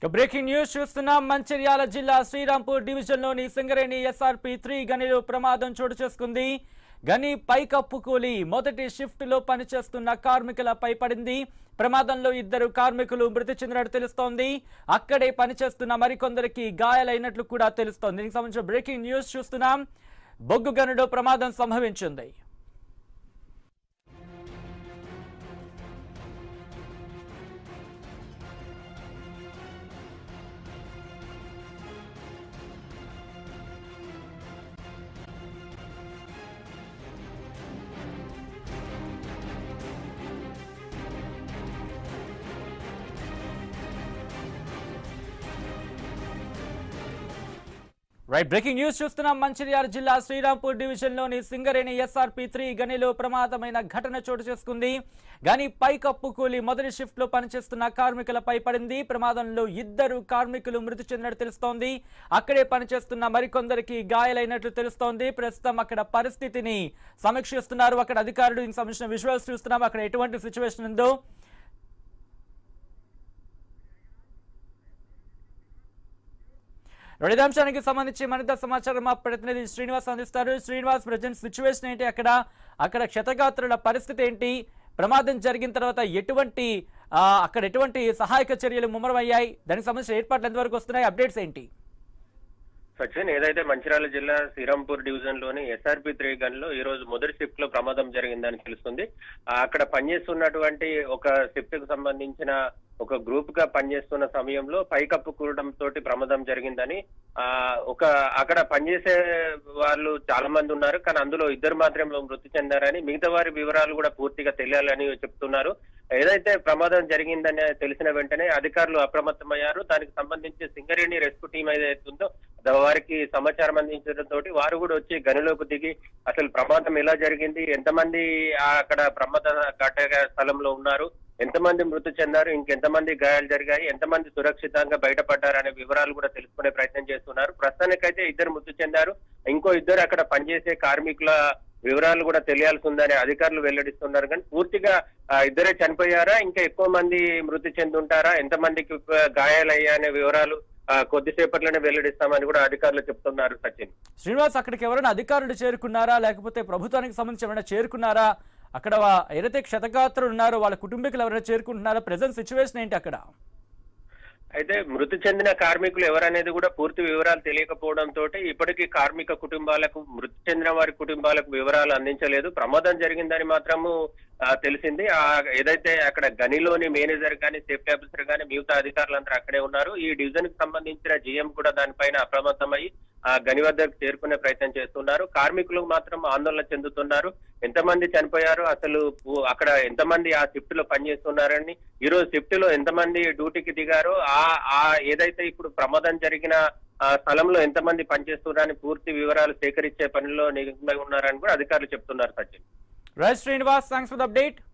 Breaking news చూస్తున్నాం. మంచిర్యాల జిల్లా శ్రీరాంపూర్ డివిజన్లోని సింగరేణి SRP 3 గనిలో ప్రమాదం చోటు చేసుకుంది. గని పైకప్పు కూలి మొదటి షిఫ్ట్లో పనిచేస్తున్న కార్మికులపై పడింది. ప్రమాదంలో 2 కార్మికులు మృతి చెందినట్టు తెలుస్తోంది. అక్కడే పనిచేస్తున్న మరికొందరికి గాయాలైనట్లు కూడా తెలుస్తోంది. దీనికి సంబంధించిన బ్రేకింగ్ న్యూస్ చూస్తున్నాం. బొగ్గు గనిలో ప్రమాదం సంభవించింది. బ్రేకింగ్ న్యూస్ చూస్తున్నాం. మంచిర్యాల జిల్లా శ్రీరాంపూర్ డివిజన్లోని సింగరేణి SRP 3 గనిలో ప్రమాదమైన ఘటన చోటు చేసుకుంది. గని పైకప్పు కూలి మొదటి షిఫ్ట్లో పనిచేస్తున్న కార్మికులపై పడింది. ప్రమాదంలో 2 కార్మికులు మృతి చెందినట్టు తెలుస్తోంది. అక్కడే పనిచేస్తున్న మరికొందరికి గాయాలైనట్లు తెలుస్తోంది. ప్రస్తుతం అక్కడ పరిస్థితిని సమీక్షిస్తున్నారు అక్కడ అధికారులు. దీనికి సంబంధించిన విజువల్స్ చూస్తున్నాం. అక్కడ ఎటువంటి సిచ్యువేషన్ ఉందో అంశానికి సంబంధించి మరింత సమాచారం మా ప్రతినిధి శ్రీనివాస్ అందిస్తారు. శ్రీనివాస్, ప్రజెంట్ సిచ్యువేషన్ ఏంటి? అక్కడ క్షతగాత్రుల పరిస్థితి ఏంటి? ప్రమాదం జరిగిన తర్వాత అక్కడ ఎటువంటి సహాయక చర్యలు ముమ్మరమయ్యాయి? దానికి సంబంధించిన ఏర్పాట్లు ఎంతవరకు వస్తున్నాయి? అప్డేట్స్ ఏంటి? సచిన్, ఏదైతే మంచిర్యాల జిల్లా శ్రీరాంపూర్ డివిజన్ లోని SRP 3 గన్లో ఈ రోజు మొదటి షిఫ్ట్ లో ప్రమాదం జరిగిందని తెలుస్తుంది. అక్కడ పనిచేస్తున్నటువంటి ఒక షిఫ్ట్ కు సంబంధించిన ఒక గ్రూప్ గా పనిచేస్తున్న సమయంలో పైకప్పు కూరడం తోటి ప్రమాదం జరిగిందని అక్కడ పనిచేసే వాళ్ళు చాలా మంది ఉన్నారు. కానీ అందులో 2 మాత్రమే మృతి చెందారని, మిగతా వారి వివరాలు కూడా పూర్తిగా తెలియాలని చెప్తున్నారు. ఏదైతే ప్రమాదం జరిగిందని తెలిసిన వెంటనే అధికారులు అప్రమత్తమయ్యారు. దానికి సంబంధించి సింగరేణి రెస్క్యూ టీం ఏదైతుందో వారికి సమాచారం అందించడంతో వారు కూడా వచ్చి గనిలోకి దిగి అసలు ప్రమాదం ఎలా జరిగింది, ఎంతమంది అక్కడ ప్రమాద ఘటన స్థలంలో ఉన్నారు, ఎంతమంది మృతి చెందారు, ఇంకెంతమంది గాయాలు జరిగాయి, ఎంతమంది సురక్షితంగా బయటపడ్డారనే వివరాలు కూడా తెలుసుకునే ప్రయత్నం చేస్తున్నారు. ప్రస్తుతానికైతే 2 మృతి చెందారు. ఇంకో 2 అక్కడ పనిచేసే కార్మికుల వివరాలు కూడా తెలియాల్సి ఉందని అధికారులు వెల్లడిస్తున్నారు. కానీ పూర్తిగా 2 చనిపోయారా, ఇంకా ఎక్కువ మంది మృతి చెందుంటారా, ఎంతమందికి గాయాలయ్యా అనే వివరాలు కొద్దిసేపట్లోనే వెల్లడిస్తామని కూడా అధికారులు చెప్తున్నారు. సచిన్, శ్రీనివాస్, అక్కడికి ఎవరైనా అధికారులు చేరుకున్నారా, లేకపోతే ప్రభుత్వానికి సంబంధించి ఎవరైనా చేరుకున్నారా? అక్కడ ఏదైతే క్షతగాత్రులు ఉన్నారో వాళ్ళ కుటుంబీకులు ఎవరైనా చేరుకుంటున్నారా? ప్రెజెంట్ సిచ్యువేషన్ ఏంటి అక్కడ? అయితే మృతి చెందిన కార్మికులు ఎవరనేది కూడా పూర్తి వివరాలు తెలియకపోవడంతో ఇప్పటికీ కార్మిక కుటుంబాలకు, మృతి చెందిన వారి కుటుంబాలకు వివరాలు అందించలేదు. ప్రమాదం జరిగిందని మాత్రము తెలిసింది. ఏదైతే అక్కడ గనిలోని మేనేజర్ కానీ, సేఫ్టీ ఆఫీసర్ కానీ, మిగతా అధికారులందరూ అక్కడే ఉన్నారు. ఈ డివిజన్ కి సంబంధించిన GM కూడా దానిపైన అప్రమత్తమై గని వద్దకు చేరుకునే ప్రయత్నం చేస్తున్నారు. కార్మికులు మాత్రం ఆందోళన చెందుతున్నారు. ఎంతమంది చనిపోయారు, అసలు అక్కడ ఎంతమంది ఆ షిఫ్ట్ లో పనిచేస్తున్నారని, ఈ రోజు షిఫ్ట్ లో ఎంతమంది డ్యూటీకి దిగారో, ఏదైతే ఇప్పుడు ప్రమాదం జరిగిన స్థలంలో ఎంతమంది పనిచేస్తున్నారని పూర్తి వివరాలు సేకరించే పనిలో నిమగ్నమై ఉన్నారని కూడా అధికారులు చెప్తున్నారు. Sachin, right Srinivas, thanks for the update.